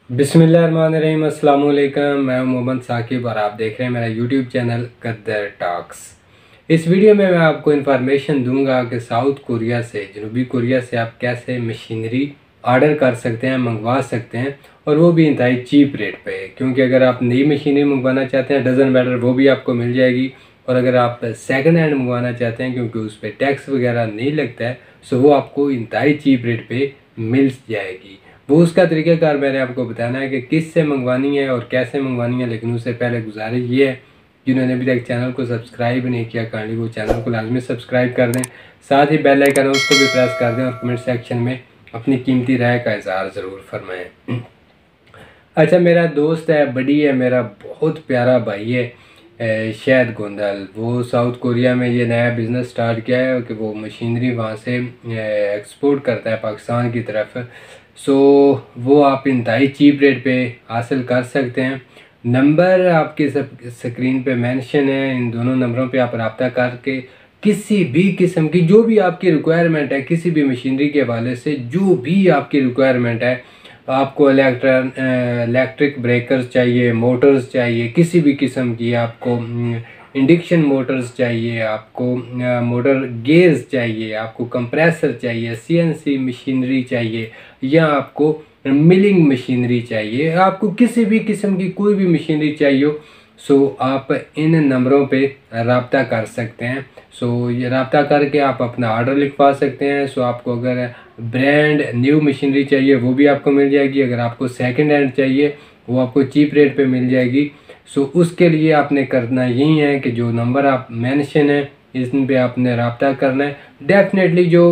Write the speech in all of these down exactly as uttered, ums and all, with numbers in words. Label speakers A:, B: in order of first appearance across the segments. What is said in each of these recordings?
A: बिस्मिल्लाहिर्रहमानिर्रहीम, अस्सलाम वालेकुम। मैं हूं मोहम्मद साकिब और आप देख रहे हैं मेरा यूट्यूब चैनल गद्दर टॉक्स। इस वीडियो में मैं आपको इन्फॉर्मेशन दूंगा कि साउथ कोरिया से, जनूबी कोरिया से आप कैसे मशीनरी ऑर्डर कर सकते हैं, मंगवा सकते हैं, और वो भी इंतहाई चीप रेट पे। क्योंकि अगर आप नई मशीनरी मंगवाना चाहते हैं, डजन मैटर, वो भी आपको मिल जाएगी। और अगर आप सेकंड हैंड मंगवाना चाहते हैं, क्योंकि उस पर टैक्स वगैरह नहीं लगता है, सो वो आपको इंतहाई चीप रेट पे मिल जाएगी। वो उसका तरीक़ाकार मैंने आपको बताना है कि किस से मंगवानी है और कैसे मंगवानी है। लेकिन उससे पहले गुजारिश ये है, जिन्होंने अभी तक चैनल को सब्सक्राइब नहीं किया, काइंडली वो चैनल को लाजमी सब्सक्राइब कर दें, साथ ही बेल आइकन है उसको भी प्रेस कर दें, और कमेंट सेक्शन में अपनी कीमती राय का इज़हार ज़रूर फरमाएँ। अच्छा, मेरा दोस्त है, बड़ी है, मेरा बहुत प्यारा भाई है शहद गोंदल। वो साउथ कोरिया में ये नया बिज़नेस स्टार्ट किया है कि वो मशीनरी वहाँ से एक्सपोर्ट करता है पाकिस्तान की तरफ। सो वो आप इंतहाई चीप रेट पे हासिल कर सकते हैं। नंबर आपके सब स्क्रीन पे मेंशन है। इन दोनों नंबरों पे आप रब्ता करके किसी भी किस्म की जो भी आपकी रिक्वायरमेंट है, किसी भी मशीनरी के हवाले से जो भी आपकी रिक्वायरमेंट है, आपको इलेक्ट्रन इलेक्ट्रिक ब्रेकर्स चाहिए, मोटर्स चाहिए, किसी भी किस्म की आपको इंडक्शन मोटर्स चाहिए, आपको मोटर गेयर्स चाहिए, आपको कंप्रेसर चाहिए, सीएनसी मशीनरी चाहिए, या आपको मिलिंग मशीनरी चाहिए, आपको किसी भी किस्म की कोई भी मशीनरी चाहिए हो, सो आप इन नंबरों पे रब्ता कर सकते हैं। सो ये रब्ता करके आप अपना ऑर्डर लिखवा सकते हैं। सो आपको अगर ब्रांड न्यू मशीनरी चाहिए वो भी आपको मिल जाएगी। अगर आपको सेकंड हैंड चाहिए वो आपको चीप रेट पे मिल जाएगी। सो उसके लिए आपने करना यही है कि जो नंबर आप मेंशन है इन पे आपने रब्ता करना है। डेफिनेटली जो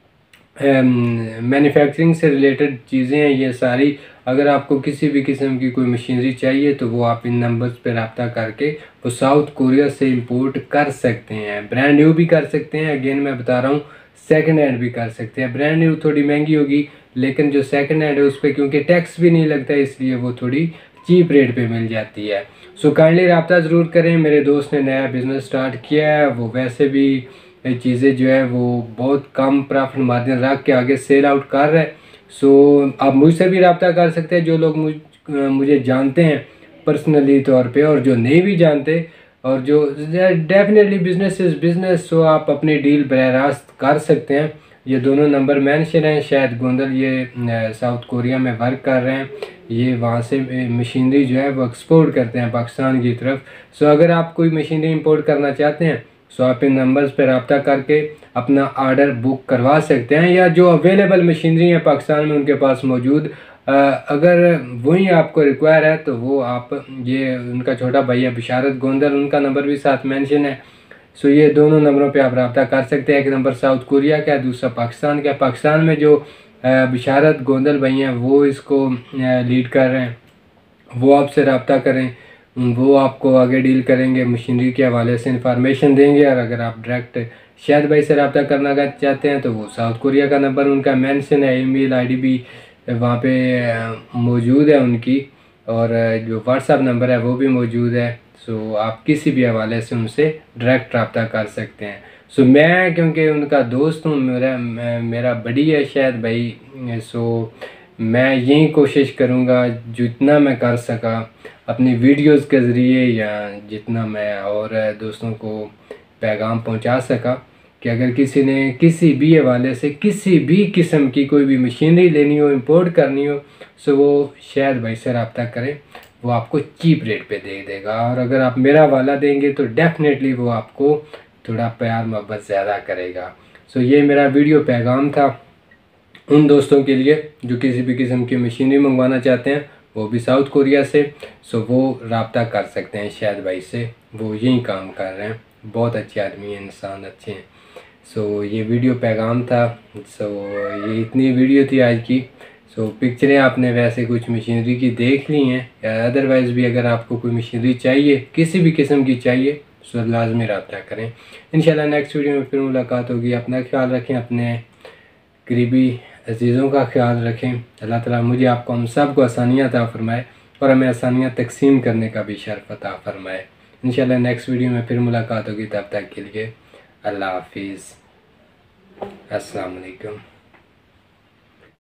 A: मैन्युफैक्चरिंग से रिलेटेड चीज़ें हैं ये सारी, अगर आपको किसी भी किस्म की कोई मशीनरी चाहिए तो वो आप इन नंबर्स पे रब्ता करके वो साउथ कोरिया से इंपोर्ट कर सकते हैं। ब्रांड न्यू भी कर सकते हैं, अगेन मैं बता रहा हूँ, सेकंड हैंड भी कर सकते हैं। ब्रांड न्यू थोड़ी महंगी होगी, लेकिन जो सेकंड हैंड है उस पर क्योंकि टैक्स भी नहीं लगता है, इसलिए वो थोड़ी चीप रेट पे मिल जाती है। सो काइंडली रब्ता ज़रूर करें। मेरे दोस्त ने नया बिज़नेस स्टार्ट किया है, वो वैसे भी चीज़ें जो है वो बहुत कम प्रॉफिट मार्जिन रख के आगे सेल आउट कर रहे हैं। सो आप मुझसे भी रब्ता कर सकते हैं, जो लोग मुझ मुझे जानते हैं पर्सनली तौर पे, और जो नहीं भी जानते, और जो definitely business is business. So आप अपनी डील बराह रास्त कर सकते हैं। ये दोनों नंबर मेंशन हैं। शहद गोंदल ये साउथ कोरिया में वर्क कर रहे हैं, ये वहाँ से मशीनरी जो है वो एक्सपोर्ट करते हैं पाकिस्तान की तरफ। सो अगर आप कोई मशीनरी इंपोर्ट करना चाहते हैं सो आप इन नंबर्स पर रब्ता करके अपना ऑर्डर बुक करवा सकते हैं, या जो अवेलेबल मशीनरी है पाकिस्तान में उनके पास मौजूद, अगर वही आपको रिक्वायर है तो वो आप, ये उनका छोटा भैया बिशारत गोंदल, उनका नंबर भी साथ मेंशन है। सो ये दोनों नंबरों पे आप रब्ता कर सकते हैं। एक नंबर साउथ कोरिया का है, दूसरा पाकिस्तान का। पाकिस्तान में जो बिशारत गोंदल भैया वो इसको लीड कर रहे हैं, वो आपसे रब्ता करें, वो आपको आगे डील करेंगे, मशीनरी के हवाले से इंफॉर्मेशन देंगे। और अगर आप डायरेक्ट शहद भाई से रब्ता करना चाहते हैं तो वो साउथ कोरिया का नंबर उनका मेंशन है, ईमेल आईडी भी वहाँ पे मौजूद है उनकी, और जो व्हाट्सएप नंबर है वो भी मौजूद है। सो आप किसी भी हवाले से उनसे डायरेक्ट रब्ता कर सकते हैं। सो मैं क्योंकि उनका दोस्त हूँ, मेरा मेरा बड़ी है शहद भाई, सो मैं यही कोशिश करूँगा जितना मैं कर सका अपनी वीडियोस के ज़रिए, या जितना मैं और दोस्तों को पैगाम पहुँचा सका कि अगर किसी ने किसी भी हवाले से किसी भी किस्म की कोई भी मशीनरी लेनी हो, इंपोर्ट करनी हो, सो वो शहद भाई से रब्ता करें, वो आपको चीप रेट पे दे देगा। और अगर आप मेरा वाला देंगे तो डेफिनेटली वो आपको थोड़ा प्यार मोहब्बत ज़्यादा करेगा। सो ये मेरा वीडियो पैगाम था उन दोस्तों के लिए जो किसी भी किस्म की मशीनरी मंगवाना चाहते हैं, वो भी साउथ कोरिया से। सो वो रब्ता कर सकते हैं शहद भाई से, वो यही काम कर रहे हैं, बहुत अच्छे आदमी हैं, इंसान अच्छे हैं। सो ये वीडियो पैगाम था। सो ये इतनी वीडियो थी आज की। सो पिक्चरें आपने वैसे कुछ मशीनरी की देख ली हैं, या अदरवाइज़ भी अगर आपको कोई मशीनरी चाहिए, किसी भी किस्म की चाहिए, सो लाजमी रब्ता करें। इंशाल्लाह नेक्स्ट वीडियो में फिर मुलाकात होगी। अपना ख्याल रखें, अपने करीबी अजीज़ों का ख्याल रखें। अल्लाह ताला मुझे आपको हम सब को आसानियाँ अता फरमाए, और हमें आसानियाँ तकसीम करने का भी शर्फ अता फरमाए। इंशाल्लाह नेक्स्ट वीडियो में फिर मुलाकात होगी। तब तक के लिए अल्लाह हाफिज़, अस्सलाम वालेकुम।